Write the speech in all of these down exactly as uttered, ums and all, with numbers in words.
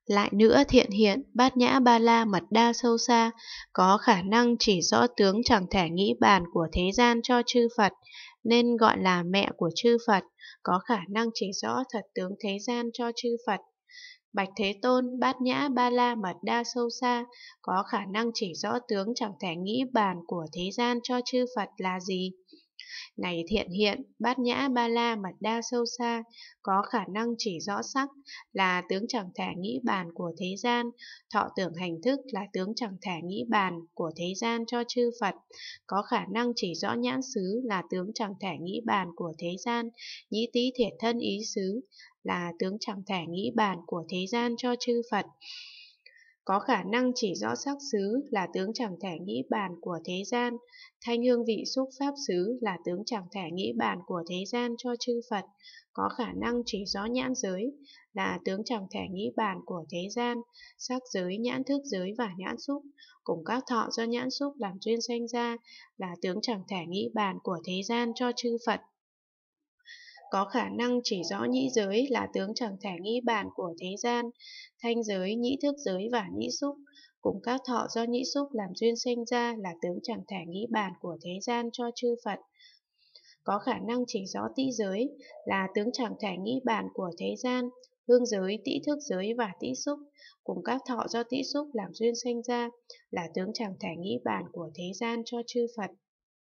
Lại nữa thiện hiện, bát nhã ba la mật đa sâu xa, có khả năng chỉ rõ tướng chẳng thể nghĩ bàn của thế gian cho chư Phật, nên gọi là mẹ của chư Phật, có khả năng chỉ rõ thật tướng thế gian cho chư Phật. Bạch Thế Tôn, bát nhã ba la mật đa sâu xa, có khả năng chỉ rõ tướng chẳng thể nghĩ bàn của thế gian cho chư Phật là gì? Này thiện hiện, bát nhã ba la mật đa sâu xa, có khả năng chỉ rõ sắc là tướng chẳng thể nghĩ bàn của thế gian, thọ tưởng hành thức là tướng chẳng thể nghĩ bàn của thế gian cho chư Phật, có khả năng chỉ rõ nhãn xứ là tướng chẳng thể nghĩ bàn của thế gian, nhĩ tý thiệt thân ý xứ là tướng chẳng thể nghĩ bàn của thế gian cho chư Phật. Có khả năng chỉ rõ sắc xứ là tướng chẳng thể nghĩ bàn của thế gian, thanh hương vị xúc pháp xứ là tướng chẳng thể nghĩ bàn của thế gian cho chư Phật. Có khả năng chỉ rõ nhãn giới là tướng chẳng thể nghĩ bàn của thế gian, sắc giới, nhãn thức giới và nhãn xúc, cùng các thọ do nhãn xúc làm duyên sanh ra là tướng chẳng thể nghĩ bàn của thế gian cho chư Phật. Có khả năng chỉ rõ nhĩ giới là tướng chẳng thể nghĩ bàn của thế gian, thanh giới, nhĩ thức giới và nhĩ xúc, cùng các thọ do nhĩ xúc làm duyên sinh ra là tướng chẳng thể nghĩ bàn của thế gian cho chư Phật. Có khả năng chỉ rõ tĩ giới là tướng chẳng thể nghĩ bàn của thế gian, hương giới, tĩ thức giới và tĩ xúc, cùng các thọ do tĩ xúc làm duyên sinh ra là tướng chẳng thể nghĩ bàn của thế gian cho chư Phật.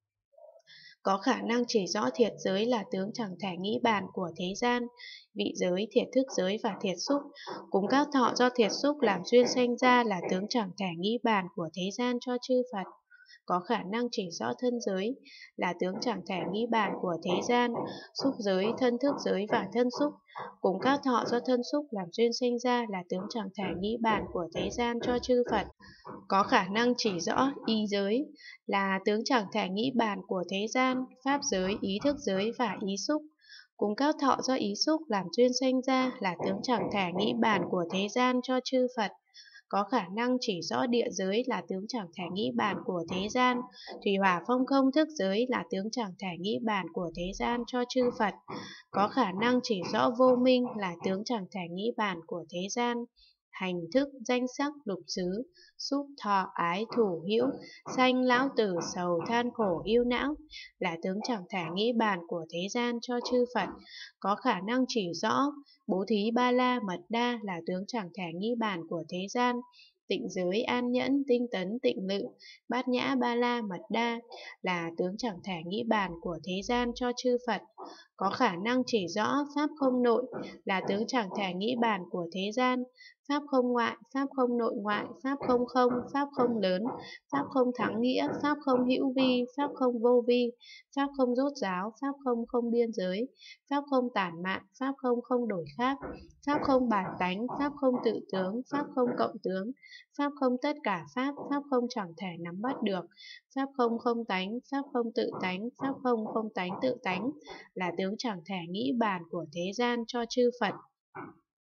Có khả năng chỉ rõ thiệt giới là tướng chẳng thể nghĩ bàn của thế gian, vị giới, thiệt thức giới và thiệt xúc, cùng các thọ do thiệt xúc làm duyên sanh ra là tướng chẳng thể nghĩ bàn của thế gian cho chư Phật. Có khả năng chỉ rõ thân giới là tướng chẳng thể nghĩ bàn của thế gian, xúc giới, thân thức giới và thân xúc, cùng các thọ do thân xúc làm duyên sanh ra là tướng chẳng thể nghĩ bàn của thế gian cho chư Phật. Có khả năng chỉ rõ ý giới là tướng chẳng thể nghĩ bàn của thế gian, pháp giới, ý thức giới và ý xúc, cùng các thọ do ý xúc làm duyên sanh ra là tướng chẳng thể nghĩ bàn của thế gian cho chư Phật. Có khả năng chỉ rõ địa giới là tướng chẳng thể nghĩ bàn của thế gian, thủy hỏa phong không thức giới là tướng chẳng thể nghĩ bàn của thế gian cho chư Phật. Có khả năng chỉ rõ vô minh là tướng chẳng thể nghĩ bàn của thế gian, hành thức, danh sắc, lục xứ, xúc, thọ, ái, thủ, hữu, sanh, lão tử, sầu, than khổ, yêu não là tướng chẳng thể nghĩ bàn của thế gian cho chư Phật. Có khả năng chỉ rõ bố thí ba la mật đa là tướng chẳng thể nghĩ bàn của thế gian, tịnh giới, an nhẫn, tinh tấn, tịnh lự, bát nhã ba la mật đa là tướng chẳng thể nghĩ bàn của thế gian cho chư Phật. Có khả năng chỉ rõ pháp không nội là tướng chẳng thể nghĩ bàn của thế gian, pháp không ngoại, pháp không nội ngoại, pháp không không, pháp không lớn, pháp không thắng nghĩa, pháp không hữu vi, pháp không vô vi, pháp không rốt ráo, pháp không không biên giới, pháp không tản mạn, pháp không không đổi khác, pháp không bản tánh, pháp không tự tướng, pháp không cộng tướng, pháp không tất cả pháp, pháp không chẳng thể nắm bắt được, pháp không không tánh, pháp không tự tánh, pháp không không tánh tự tánh là tướng chẳng thể nghĩ bàn của thế gian cho chư Phật.